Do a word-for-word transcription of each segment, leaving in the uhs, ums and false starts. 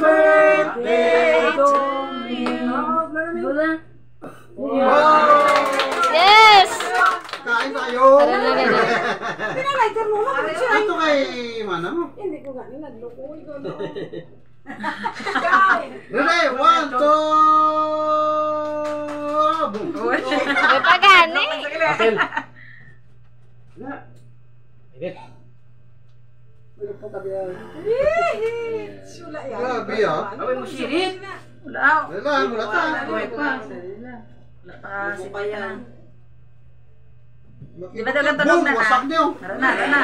birthday to you. Yes! Kain tayo! Pinalighter mo lang. Ito kay mana mo? Hindi ko nga niladlo ko. Ready? One, two! Boom! May pagani. Apel. Init. Sula yan. Grabe ah. Away mo sirit. Wala. Wala, wala ta. Away pa. Wala pa. Sipa yan. Di ba daw lang tunog Boom! na Wasak na? niyo! Tara na, tara na.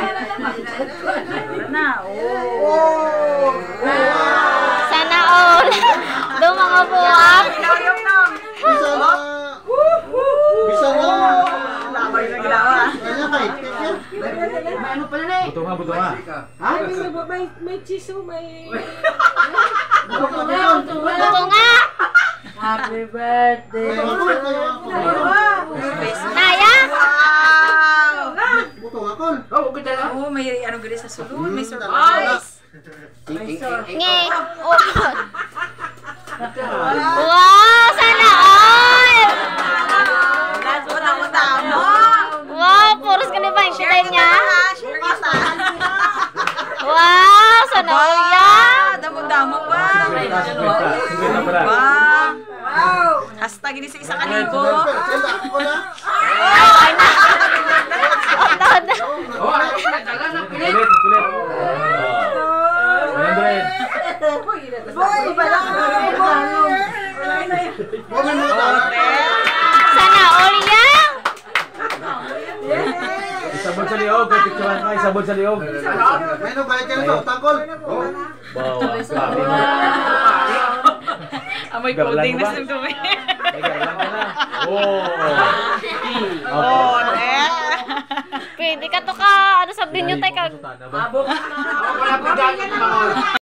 Tara na. Oh. Oh! Sana all. Do mga buwak. Pinawayok na. Bisa na... Bisa na... Labay na gilawa. Kanya kay cake yan. May ano pala na eh. Buto nga, buto nga. Ha? May may cheese mo, may... Buto ka dito. Buto nga. Happy birthday. Kayo ako, kayo ako. Naya? Wow! Buto nga kol. Oh, ganda lang. Oh, may ano ganda sa sulod. May Mm, surprise. May surprise. Nge. Oh. Wow, sana all. Tama-tama. Wow, puros ka na ba yung kita niya? Share ka sa. Wow, sana all yan. Damo-damo pa. Kwenta, kwenta. Kwenta pala. Wow. Wow. Hashtag ini sa isa kalibo. Sila ako na. Ay, na. Oto na. Oh, ay. Sulit, sulit. one hundred. Boy, bala ka. Bomin mo ta. Sana all yan. Isabot sa liog. Kay picturean ka. Isabot sa liog. May no balik kayo sa tangkol. Oh. Bawa. Sabi mo. Amoy Garlang pudding mo na ba? sa dumi. Ay, garlang ka na. Oh. Oh, eh. Pwede ka to ka, ano sabihin nyo tayo ka. Abot. Wala pa ganyan.